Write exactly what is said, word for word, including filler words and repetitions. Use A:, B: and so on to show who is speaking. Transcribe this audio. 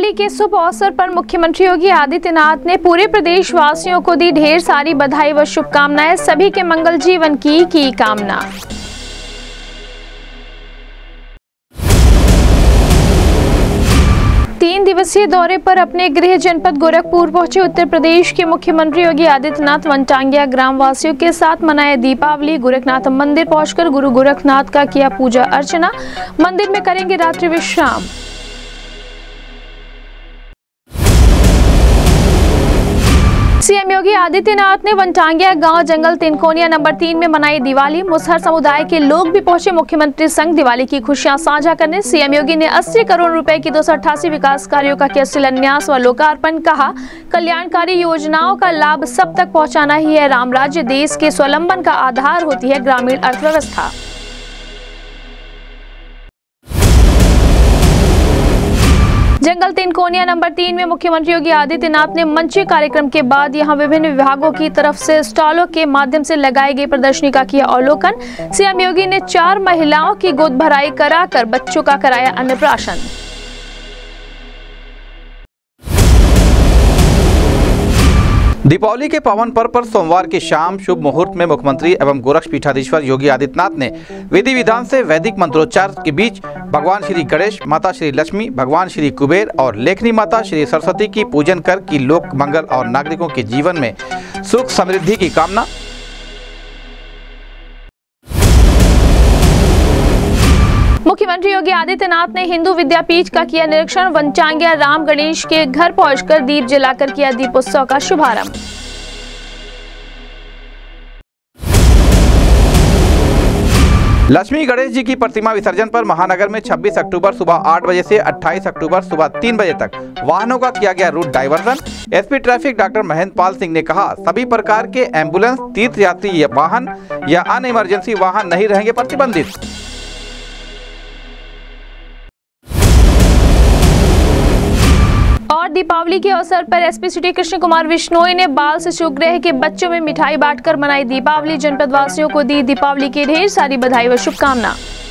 A: दीपावली के शुभ अवसर पर मुख्यमंत्री योगी आदित्यनाथ ने पूरे प्रदेश वासियों को दी ढेर सारी बधाई व शुभकामनाएं। सभी के मंगल जीवन की की कामना। तीन दिवसीय दौरे पर अपने गृह जनपद गोरखपुर पहुंचे उत्तर प्रदेश के मुख्यमंत्री योगी आदित्यनाथ वनटांगिया ग्राम वासियों के साथ मनाए दीपावली। गोरखनाथ मंदिर पहुंचकर गुरु गोरखनाथ का किया पूजा अर्चना। मंदिर में करेंगे रात्रि विश्राम। सीएम योगी आदित्यनाथ ने वनटांगिया गांव जंगल तिनकोनिया नंबर तीन में मनाई दिवाली। मुसहर समुदाय के लोग भी पहुंचे मुख्यमंत्री संग दिवाली की खुशियां साझा करने। सीएम योगी ने अस्सी करोड़ रुपए की दो सौ अट्ठासी विकास कार्यों का किया शिलान्यास व लोकार्पण। कहा, कल्याणकारी योजनाओं का लाभ सब तक पहुंचाना ही है राम राज्य। देश के स्वावलंबन का आधार होती है ग्रामीण अर्थव्यवस्था। जंगल तिनकोनिया नंबर तीन में मुख्यमंत्री योगी आदित्यनाथ ने मंच कार्यक्रम के बाद यहां विभिन्न विभागों की तरफ से स्टॉलों के माध्यम से लगाई गई प्रदर्शनी का किया अवलोकन। सीएम योगी ने चार महिलाओं की गोद भराई कराकर बच्चों का कराया अन्नप्राशन।
B: दीपावली के पावन पर्व पर सोमवार की शाम शुभ मुहूर्त में मुख्यमंत्री एवं गोरक्षपीठाधीश्वर योगी आदित्यनाथ ने विधि विधान से वैदिक मंत्रोच्चार के बीच भगवान श्री गणेश, माता श्री लक्ष्मी, भगवान श्री कुबेर और लेखनी माता श्री सरस्वती की पूजन कर की लोक मंगल और नागरिकों के जीवन में सुख समृद्धि की कामना।
A: मुख्यमंत्री योगी आदित्यनाथ ने हिंदू विद्यापीठ का किया निरीक्षण। वनटांगिया राम गणेश के घर पहुंचकर दीप जलाकर किया दीपोत्सव का शुभारंभ।
B: लक्ष्मी गणेश जी की प्रतिमा विसर्जन पर महानगर में छब्बीस अक्टूबर सुबह आठ बजे से अट्ठाईस अक्टूबर सुबह तीन बजे तक वाहनों का किया गया route diversion. SP traffic doctor Mahendra Pal Singh ने कहा, सभी प्रकार के एम्बुलेंस, तीर्थ यात्री वाहन या अन्य इमरजेंसी वाहन नहीं रहेंगे प्रतिबंधित।
A: और दीपावली के अवसर पर एसपी सिटी कृष्ण कुमार विश्नोई ने बाल शिशुगृह के बच्चों में मिठाई बांटकर मनाई दीपावली। जनपद वासियों को दी दीपावली की ढेर सारी बधाई व शुभकामना।